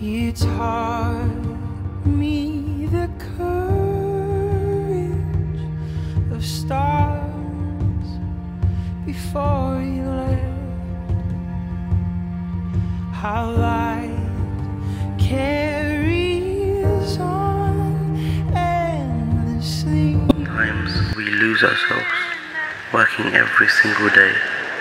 You taught me the courage of stars before you left. How light carries on endlessly. Sometimes we lose ourselves working every single day.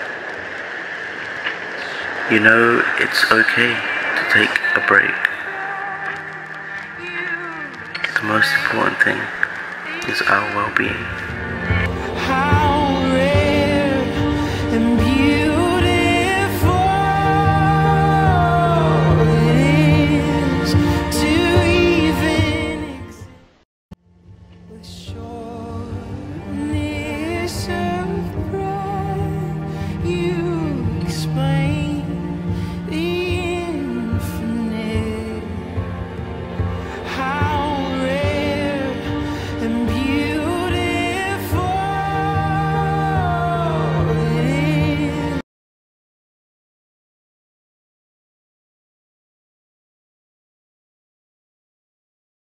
You know, it's okay to take a break. The most important thing is our well-being.